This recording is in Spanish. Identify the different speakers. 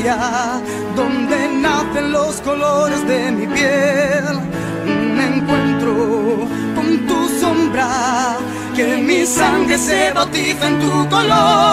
Speaker 1: allá, donde nacen los colores de mi piel. Un encuentro con tu sombra, que mi sangre se bautiza en tu color.